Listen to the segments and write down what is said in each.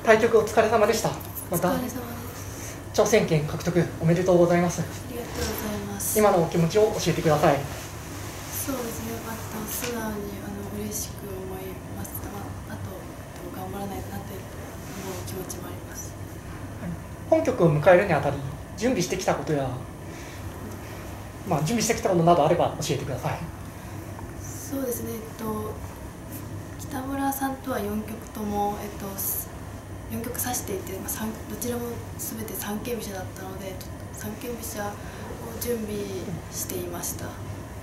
対局お疲れ様でした。またお疲れ様です。 挑戦権獲得おめでとうございます。 ありがとうございます。 今のお気持ちを教えてください。 そうですね、素直に嬉しく思いました。あと頑張らないとなと思う気持ちもあります。 本局を迎えるにあたり準備してきたことや、準備してきたことなどあれば教えてください。 そうですね、北村さんとは4局とも、4局指していて、どちらも全て三間飛車だったので、三間飛車を準備していました。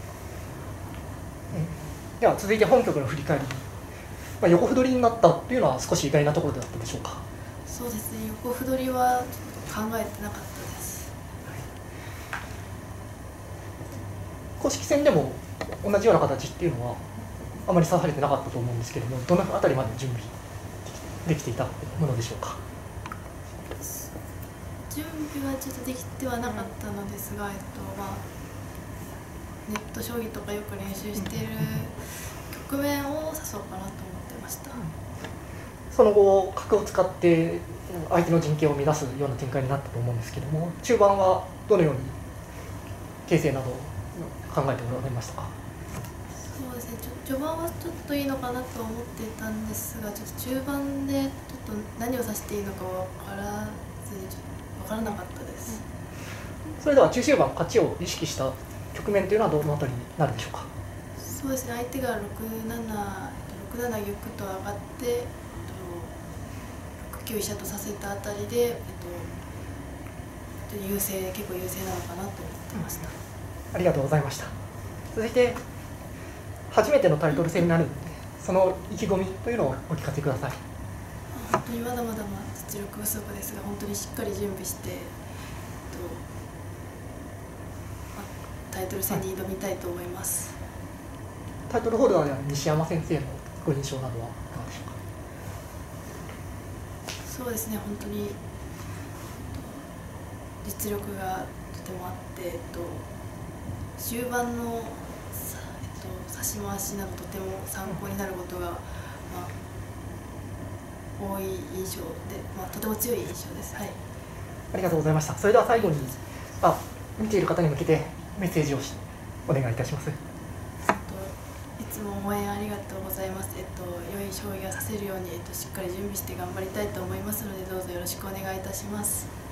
では続いて本局の振り返り、横歩取りになったというのは少し意外なところだったでしょうか。 そうですね、横歩取りはちょっと考えてなかったです。 公式戦でも同じような形っていうのはあまり指されてなかったと思うんですけれども、どのあたりまで準備できていたものでしょうか。 準備はちょっとできてはなかったのですが、ネット将棋とかよく練習している局面を指そうかなと思ってました。 その後角を使って相手の陣形を乱すような展開になったと思うんですけども、中盤はどのように形勢など考えておられましたか。 そうですね、序盤はちょっといいのかなと思っていたんですが、ちょっと中盤でちょっと何を指していいのか分からなかったです。 それでは中終盤勝ちを意識した局面というのはどのあたりになるでしょうか。 そうですね、相手が6七玉と上がって、6九飛車とさせたあたりで、結構優勢なのかなと思ってました。 ありがとうございました。続いて初めてのタイトル戦になるので、その意気込みというのをお聞かせください。 本当にまだまだ実力不足ですが、本当にしっかり準備して、タイトル戦に挑みたいと思います。 タイトルホルダーである西山先生のご印象などはいかがでしょうか。 そうですね、本当に実力がとてもあって、終盤の指し回しなどとても参考になることが、多い印象で、とても強い印象です。はい。 ありがとうございました。それでは最後に見ている方に向けてメッセージをお願いいたします。 いつも応援ありがとうございます。良い将棋が指せるように、しっかり準備して頑張りたいと思いますので、どうぞよろしくお願いいたします。